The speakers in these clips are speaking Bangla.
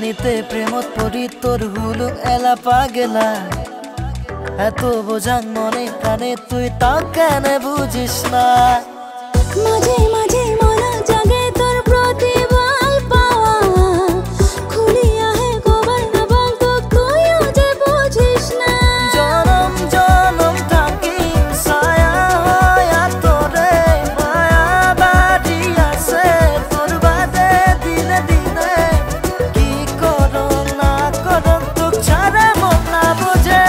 পানিতে প্রেমত পড়ি তোর হুলু এলা পাগেলা এত বোঝান মনে প্রাণে তুই তাও কেন বুঝিস না মাঝে মাঝে মনে জাগে তোর প্রতি বল পাওয়া খুলিয়া হে খবর না বল তো তুইও যে বুঝিস না জনম জনম থাকি ছায়া হইয়া তোরে মায়া বাড়ি আছে তোর বাদে দিনে দিনে কি করো না করো তোক ছাড়া মন না বোঝে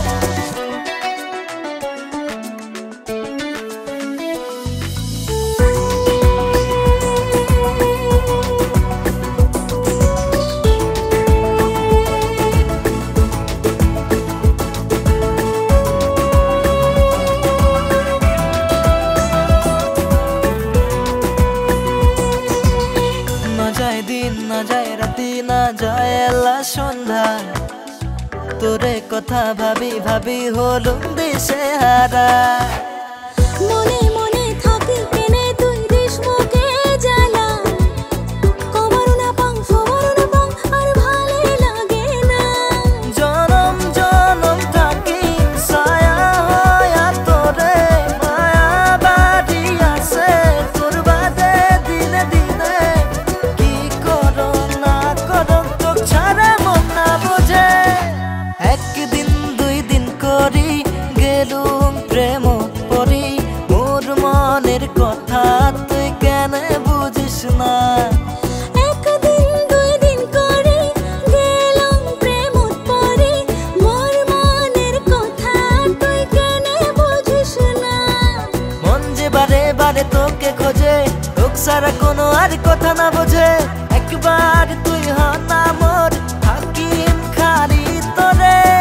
দিন না যায় রাতি না যায় এলা সন্ধ্যা তোরে কথা ভাবি ভাবি হলুম দিশে হারা মনে মনে থাকি কেনে তুই দিস মুখে জ্বালা খবর না পাং খবর না পাং আর ভালো লাগে না জনম জনম থাকি ছায়া হইয়া তোরে মায়া বাড়ি আছে তোর বাদে দিনে দিনে কি করো না করো তোক ছাড়া মন না বোঝে একদিন দুই দিন করি গেলুম প্রেম পরি মোর মনের কথা তুই কেন বুঝিস না একদিন দুই দিন করে গেলাম প্রেমত পড়ে মোর মনের কথা তুই কেন বুঝিস না মন যে বারে বারে তোকে খোঁজে তোক ছাড়া কোনো আর কথা না বোঝে একবার তুই হ না মোর থাকিম খালি তোরে